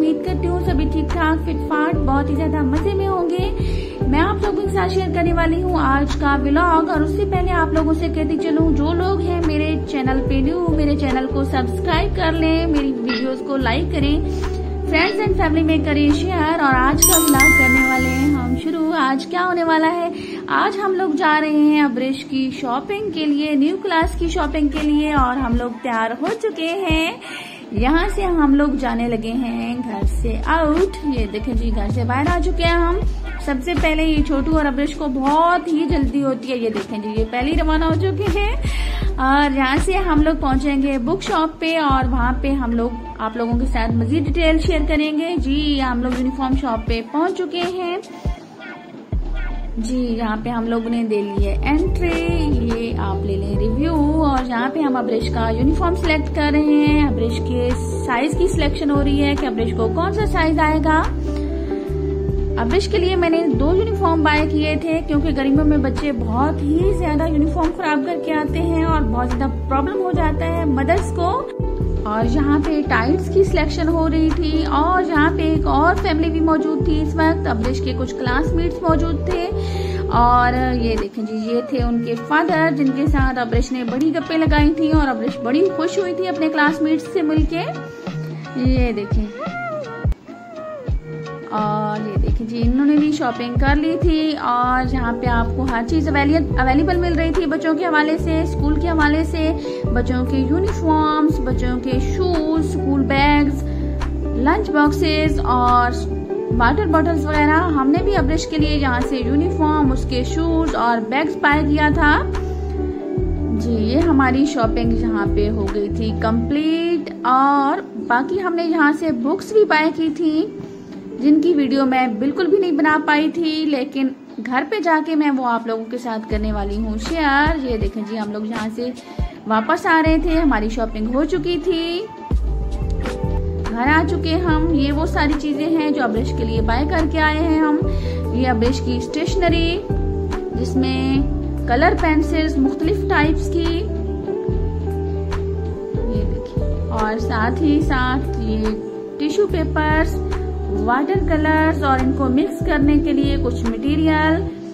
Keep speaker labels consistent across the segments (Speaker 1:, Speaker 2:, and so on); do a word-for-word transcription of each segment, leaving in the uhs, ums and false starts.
Speaker 1: उम्मीद करती हूँ सभी ठीक ठाक फिट फाट बहुत ही ज्यादा मजे में होंगे। मैं आप लोगों के साथ शेयर करने वाली हूँ आज का व्लॉग। और उससे पहले आप लोगों से कहती चलूँ, जो लोग हैं मेरे चैनल पे न्यू, मेरे चैनल को सब्सक्राइब कर लें, मेरी वीडियोस को लाइक करें, फ्रेंड्स एंड फैमिली में करें शेयर। और आज का व्लॉग करने वाले हैं हम शुरू। आज क्या होने वाला है, आज हम लोग जा रहे हैं अब्रेश की शॉपिंग के लिए, न्यू क्लास की शॉपिंग के लिए। और हम लोग तैयार हो चुके हैं, यहाँ से हम लोग जाने लगे हैं घर से आउट। ये देखें जी, घर से बाहर आ चुके हैं हम। सबसे पहले ये छोटू और अब्रेश को बहुत ही जल्दी होती है, ये देखें जी, ये पहले ही रवाना हो चुके हैं। और यहाँ से हम लोग पहुंचेंगे बुक शॉप पे और वहाँ पे हम लोग आप लोगों के साथ मजीद डिटेल शेयर करेंगे। जी हम लोग यूनिफॉर्म शॉप पे पहुंच चुके हैं जी। यहाँ पे हम लोगों ने दे ली है एंट्री, ये आप ले लें रिव्यू। और यहाँ पे हम अब्रेश का यूनिफॉर्म सिलेक्ट कर रहे हैं। अब्रेश के साइज की सिलेक्शन हो रही है कि अब्रेश को कौन सा साइज आएगा। अब्रेश के लिए मैंने दो यूनिफॉर्म बाय किए थे, क्योंकि गर्मियों में बच्चे बहुत ही ज्यादा यूनिफॉर्म खराब करके आते हैं और बहुत ज्यादा प्रॉब्लम हो जाता है मदर्स को। और यहाँ पे टाइट्स की सिलेक्शन हो रही थी। और यहाँ पे एक और फैमिली भी मौजूद थी इस वक्त, अब्रेश के कुछ क्लासमेट्स मौजूद थे। और ये देखें जी, ये थे उनके फादर, जिनके साथ अब्रेश ने बड़ी गप्पे लगाई थी और अब्रेश बड़ी खुश हुई थी अपने क्लासमेट्स से मिलके। ये देखें, और ये देखिए जी, इन्होंने भी शॉपिंग कर ली थी। और यहाँ पे आपको हर चीज अवेलेबल मिल रही थी बच्चों के हवाले से, स्कूल के हवाले से, बच्चों के यूनिफॉर्म्स, बच्चों के shoes, school bags, lunch boxes और वाटर बॉटल्स वगैरह। हमने भी अब्रेश के लिए यहाँ से यूनिफॉर्म, उसके शूज और बैग्स बाय किया था जी। ये हमारी शॉपिंग यहाँ पे हो गई थी कंप्लीट। और बाकी हमने यहाँ से बुक्स भी बाय की थी, जिनकी वीडियो मैं बिल्कुल भी नहीं बना पाई थी, लेकिन घर पे जाके मैं वो आप लोगों के साथ करने वाली हूँ शेयर। ये देखें जी, हम लोग यहाँ से वापस आ रहे थे, हमारी शॉपिंग हो चुकी थी, घर आ चुके हम। ये वो सारी चीजें हैं जो अब्रेश के लिए बाय करके आए हैं हम। ये अब्रेश की स्टेशनरी, जिसमें कलर पेंसिल्स मुख्तलिफ टाइप्स की, ये देखिए, और साथ ही साथ ये टिश्यू पेपर्स, वाटर कलर्स और इनको मिक्स करने के लिए कुछ मटेरियल,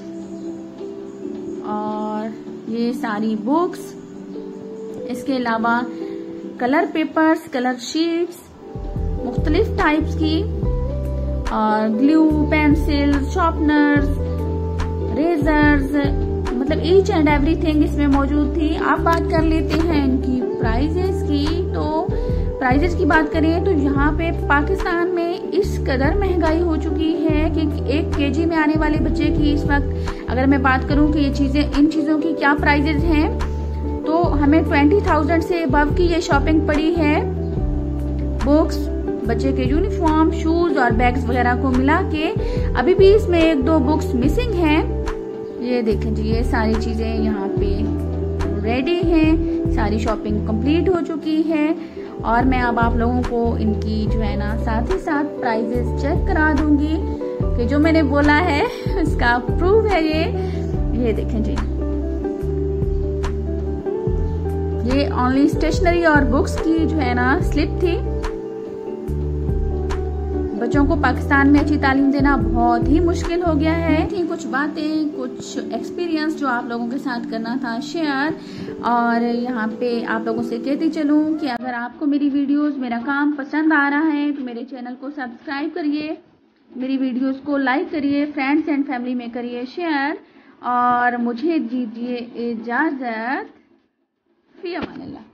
Speaker 1: और ये सारी बुक्स, इसके अलावा कलर पेपर्स, कलर शीट्स मुख्तलिफ टाइप्स की, और ग्लू, पेंसिल, शार्पनर्स, रेजर्स, मतलब ईच एंड एवरीथिंग इसमें मौजूद थी। आप बात कर लेते हैं इनकी प्राइजेस की, तो प्राइजेस की बात करें तो यहाँ पे पाकिस्तान में इस कदर महंगाई हो चुकी है कि एक केजी में आने वाले बच्चे की इस वक्त अगर मैं बात करूँ कि ये चीजें, इन चीजों की क्या प्राइजेस हैं, तो हमें ट्वेंटी थाउजेंड से अबव की ये शॉपिंग पड़ी है। बुक्स, बच्चे के यूनिफॉर्म, शूज और बैग्स वगैरह को मिला के। अभी भी इसमें एक दो बुक्स मिसिंग हैं। ये देखें जी, ये सारी चीजें यहाँ पे रेडी हैं, सारी शॉपिंग कंप्लीट हो चुकी है। और मैं अब आप लोगों को इनकी जो है ना साथ ही साथ प्राइजेस चेक करा दूंगी कि जो मैंने बोला है उसका प्रूफ है ये। ये देखें जी, ये ओनली स्टेशनरी और बुक्स की जो है ना स्लिप थी। बच्चों को पाकिस्तान में अच्छी तालीम देना बहुत ही मुश्किल हो गया है। थी कुछ बातें, कुछ एक्सपीरियंस जो आप लोगों के साथ करना था शेयर। और यहाँ पे आप लोगों से कहती चलूँ कि अगर आपको मेरी वीडियोस, मेरा काम पसंद आ रहा है तो मेरे चैनल को सब्सक्राइब करिए, मेरी वीडियोस को लाइक करिए, फ्रेंड्स एंड फैमिली में करिए शेयर। और मुझे दीजिए इजाज़त, फी अमान अल्लाह।